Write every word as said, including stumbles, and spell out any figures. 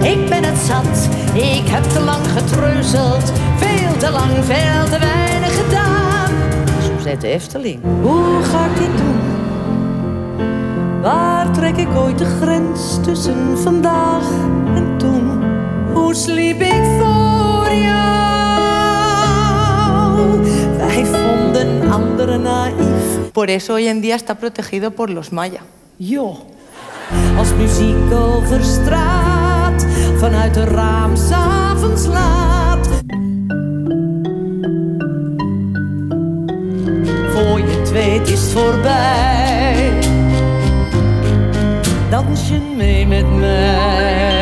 Ik ben het zat, ik heb te lang getreuzeld. Veel te lang, veel te weinig gedaan. Zo zei de Efteling. Hoe ga ik dit doen? Waar trek ik ooit de grens tussen vandaag en toen? Hoe sliep ik voor jou? Wij vonden anderen naïef. Por eso hoy en día está protegido por los Maya. Joh, als muziek over straat, vanuit een raam 's avonds laat. Voor je het weet is het voorbij. Dans je mee met mij?